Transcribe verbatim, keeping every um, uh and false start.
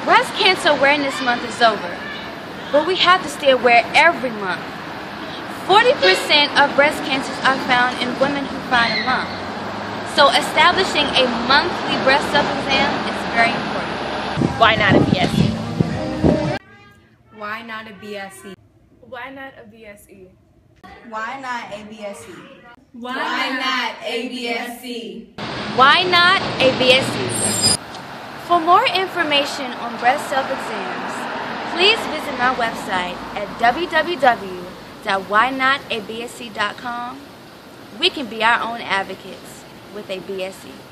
Breast Cancer Awareness Month is over, but we have to stay aware every month. forty percent of breast cancers are found in women who find a lump. So establishing a monthly breast self-exam is very important. Why not a B S E? Why not a B S E? Why not a B S E? Why not a B S E? Why not a B S E? Why not a B S E? For more information on breast self-exams, please visit our website at w w w dot why not a b s e dot com. We can be our own advocates with a B S E.